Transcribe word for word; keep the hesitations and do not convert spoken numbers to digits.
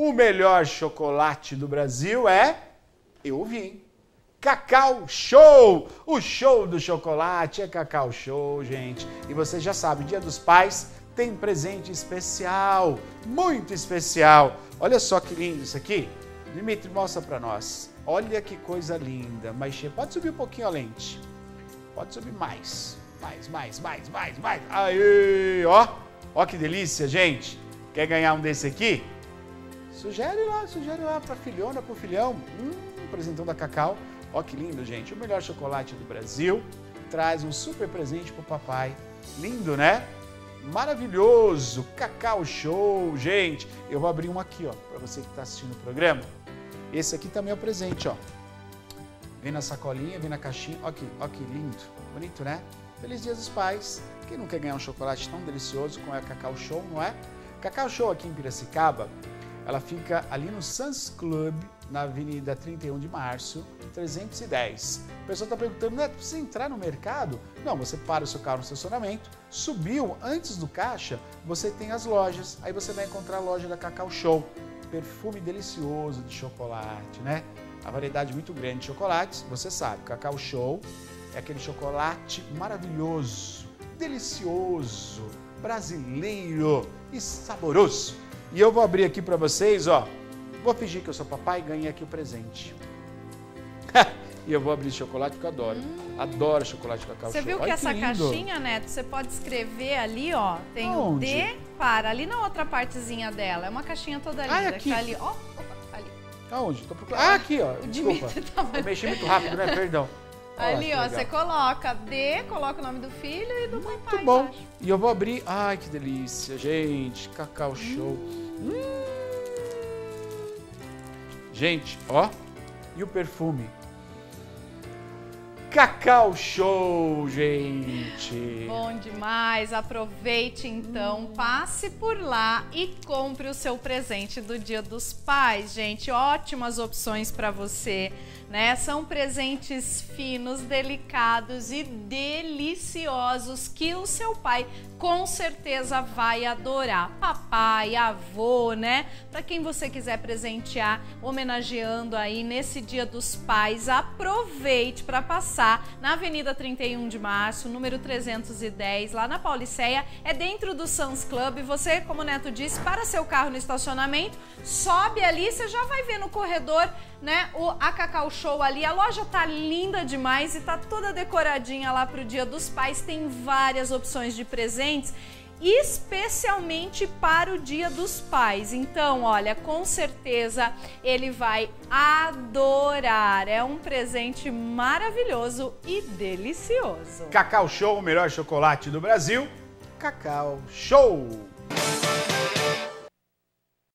O melhor chocolate do Brasil é... Eu ouvi, hein? Cacau Show! O show do chocolate é Cacau Show, gente. E você já sabe, Dia dos Pais tem presente especial, muito especial. Olha só que lindo isso aqui. Dimitri, mostra pra nós. Olha que coisa linda. Mas pode subir um pouquinho a lente. Pode subir mais. Mais, mais, mais, mais, mais. Aê, ó. Ó que delícia, gente. Quer ganhar um desse aqui? Sugere lá, sugere lá pra filhona, pro filhão. Hum, presentão da Cacau. Ó que lindo, gente. O melhor chocolate do Brasil. Traz um super presente pro papai. Lindo, né? Maravilhoso. Cacau Show, gente. Eu vou abrir um aqui, ó, pra você que tá assistindo o programa. Esse aqui também é o presente, ó. Vem na sacolinha, vem na caixinha. Ó que, ó que lindo. Bonito, né? Feliz Dia dos Pais. Quem não quer ganhar um chocolate tão delicioso como é a Cacau Show, não é? Cacau Show aqui em Piracicaba, ela fica ali no Suns Club, na Avenida trinta e um de março, trezentos e dez. O pessoal está perguntando, né, precisa entrar no mercado? Não, você para o seu carro no estacionamento, subiu, antes do caixa, você tem as lojas. Aí você vai encontrar a loja da Cacau Show. Perfume delicioso de chocolate, né? A variedade muito grande de chocolates, você sabe, Cacau Show é aquele chocolate maravilhoso, delicioso, brasileiro e saboroso. E eu vou abrir aqui para vocês, ó. Vou fingir que eu sou papai e ganhei aqui o presente. E eu vou abrir chocolate porque eu adoro. Hum. Adoro chocolate Cacau Show. Você viu que Olha essa que caixinha, Neto, você pode escrever ali, ó. Tem Onde? o D para, ali na outra partezinha dela. É uma caixinha toda linda. Ah, é aqui? Tá ali, ó. Opa, ali. Aonde? Tô procurando. Ah, aqui, ó. O Desculpa. tava... Eu mexi muito rápido, né? Perdão. Olha Ali, ó, você coloca D, coloca o nome do filho e do Muito papai bom. embaixo. E eu vou abrir. Ai, que delícia, gente. Cacau Show. Hum. Hum. Gente, ó. E o perfume? Cacau Show, gente. Bom demais. Aproveite então, passe por lá e compre o seu presente do Dia dos Pais, gente. Ótimas opções para você, né? São presentes finos, delicados e deliciosos que o seu pai com certeza vai adorar. Papai, avô, né? Para quem você quiser presentear, homenageando aí nesse Dia dos Pais, aproveite para passar na Avenida trinta e um de março, número trezentos e dez, lá na Pauliceia. É dentro do Suns Club. Você, como o Neto disse, para seu carro no estacionamento, sobe ali, você já vai ver no corredor, né, o a Cacau Show ali. A loja tá linda demais e tá toda decoradinha lá pro Dia dos Pais. Tem várias opções de presentes, especialmente para o Dia dos Pais. Então, olha, com certeza ele vai adorar. É um presente maravilhoso e delicioso. Cacau Show, o melhor chocolate do Brasil. Cacau Show!